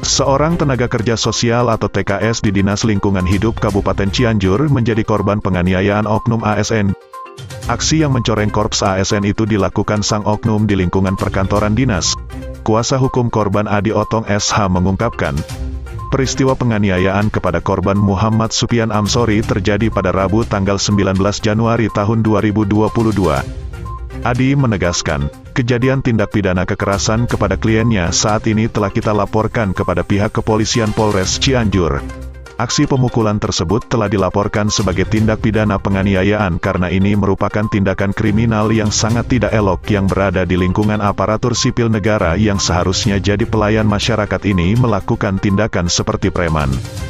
Seorang tenaga kerja sosial atau TKS di Dinas Lingkungan Hidup Kabupaten Cianjur menjadi korban penganiayaan oknum ASN. Aksi yang mencoreng korps ASN itu dilakukan sang oknum di lingkungan perkantoran dinas. Kuasa hukum korban Adi Otong SH mengungkapkan, peristiwa penganiayaan kepada korban Muhammad Supian Amsori terjadi pada Rabu tanggal 19 Januari tahun 2022. Adi menegaskan, kejadian tindak pidana kekerasan kepada kliennya saat ini telah kita laporkan kepada pihak kepolisian Polres Cianjur. Aksi pemukulan tersebut telah dilaporkan sebagai tindak pidana penganiayaan karena ini merupakan tindakan kriminal yang sangat tidak elok yang berada di lingkungan aparatur sipil negara yang seharusnya jadi pelayan masyarakat ini melakukan tindakan seperti preman.